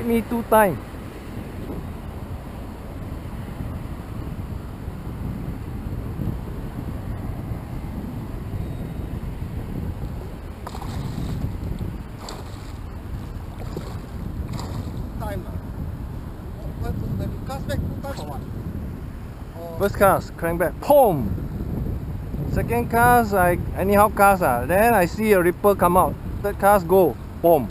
me 2 times. First cast, crank back, boom! Second cast, I anyhow cast, then I see a ripple come out. Third cast, go, boom!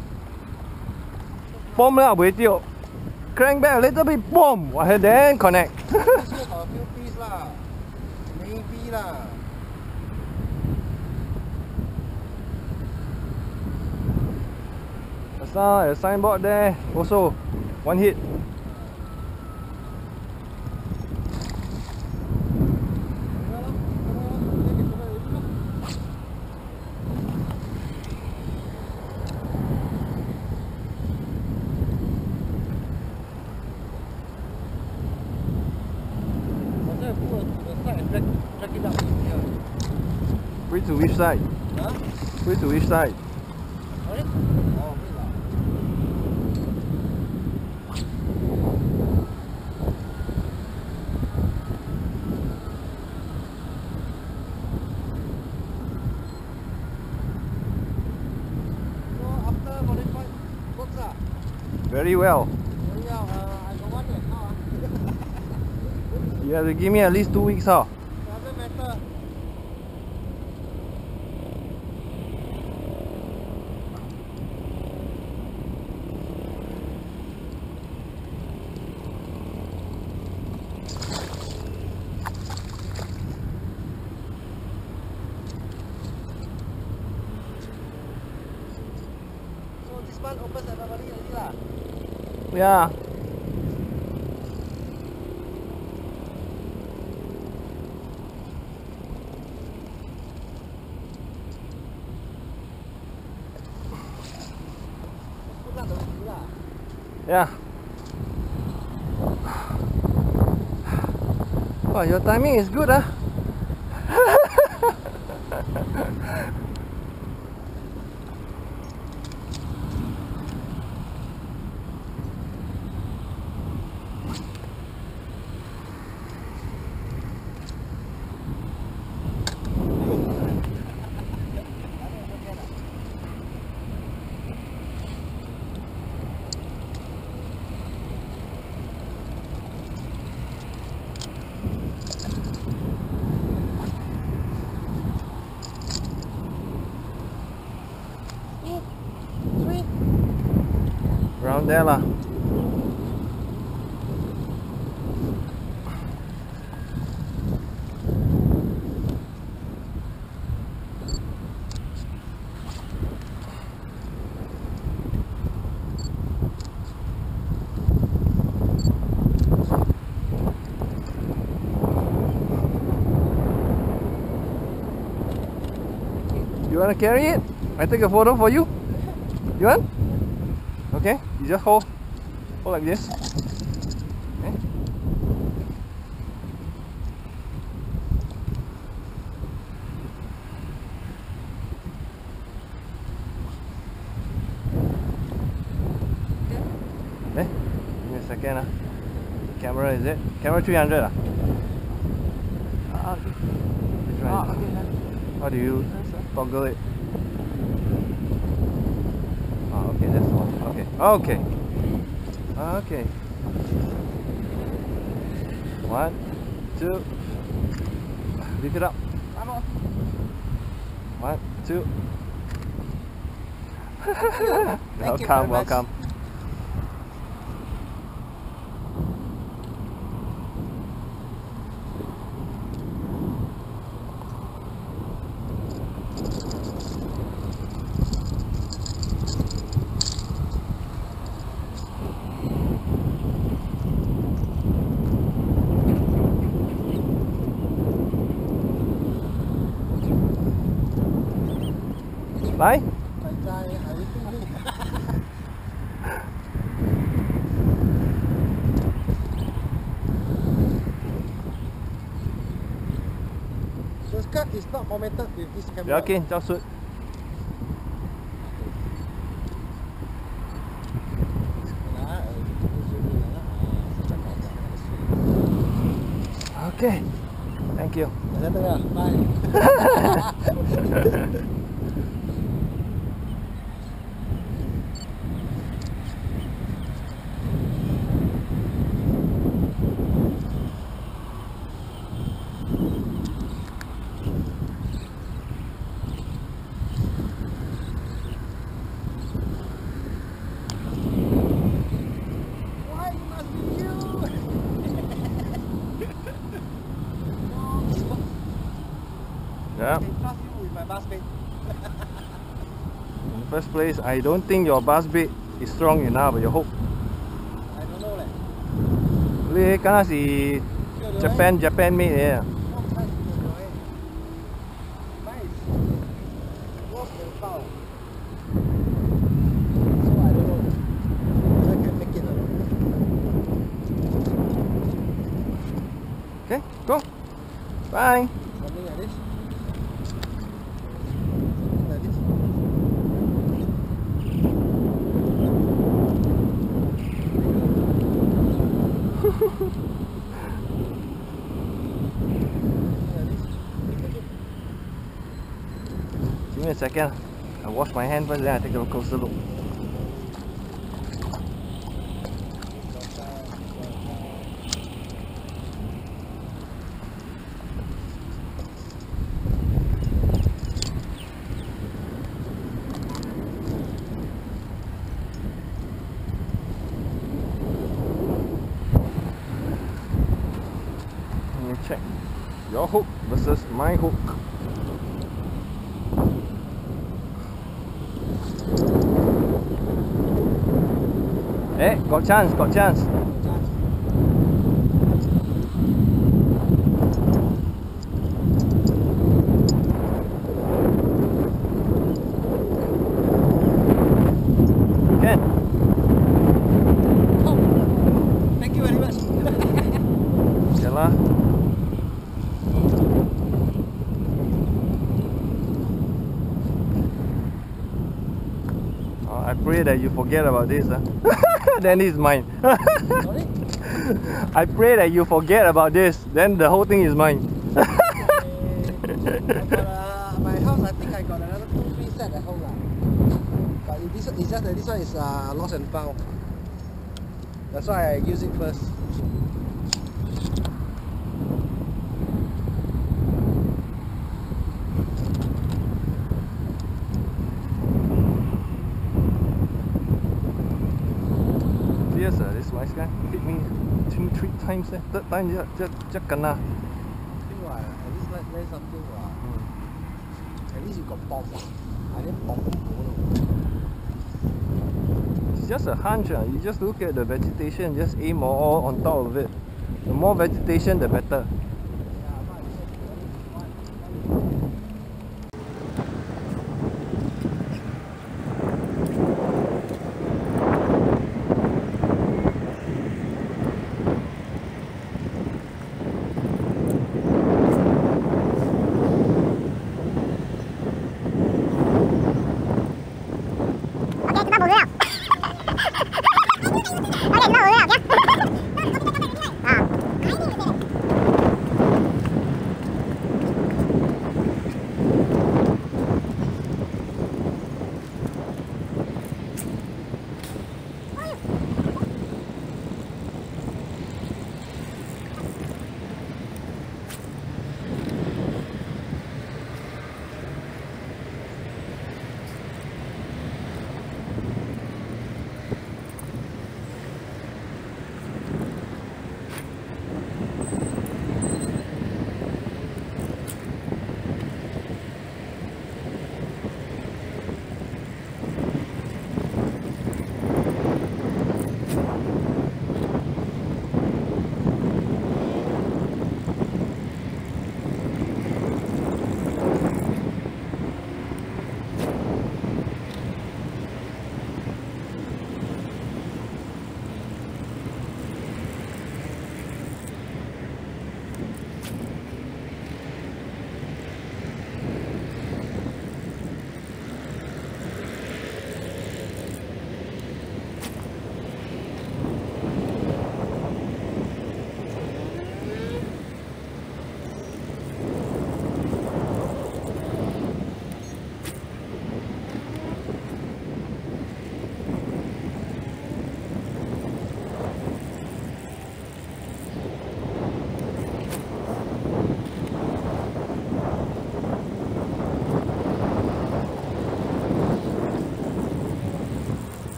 Boom lah, boleh crank back a little bit, boom! Then connect. A few piece lah, maybe lah. A signboard there, also, 1 hit. Which to which side? Huh? Which to which side? Sorry? Oh, wait lah. So after qualified, works lah. Very well. Very well. I got 1 year now. You have to give me at least 2 weeks, huh? Doesn't matter. This one opens everybody already lah. Yeah. Yeah. Wow, your timing is good, huh? Around there lah. You wanna carry it? I take a photo for you. You want? Okay, you just hold like this. Okay. Okay, give me a second. Camera is it? Camera 300 ah? Okay. How do you toggle it? Oh, okay, that's one. Okay, okay, okay. 1, 2. Lift it up. 1, 2. Welcome, welcome. Bye. The skirt is not formatted with this camera. Yeah, okay, just shoot. Okay, thank you. Bye. Why must be you? Yeah. I can trust you with my bus bait. In the first place, I don't think your buzz bait is strong enough. Your hook. I don't know leh. 你梗係 Japan made 嘅。Okay, go. Bye. Something like this. Give me a second. I wash my hand first, then I take a closer look. Let me check your hook versus my hook. Hey, got chance, got chance. Can. Oh, thank you very much. Okay lah. Oh, I pray that you forget about this. Then it's mine. Sorry? I pray that you forget about this. Then the whole thing is mine. My house, I think I got another 2-3 set at home lah. But this, it's just that this one is lost and found. That's why I use it first. Yes, sir. This wise guy hit me 2-3 times. Third time, just kena. Think what? At least learn something what. At least you got bomb. I didn't bomb. It's just a hunch. You just look at the vegetation, just aim all on top of it. The more vegetation, the better.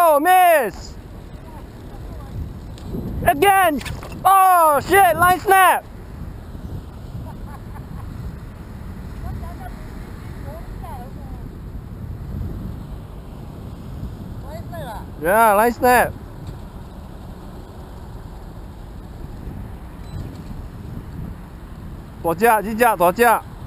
Oh, miss! Again! Oh, shit, line snap! Yeah, line snap. Tỏ架, chi架, tỏ架.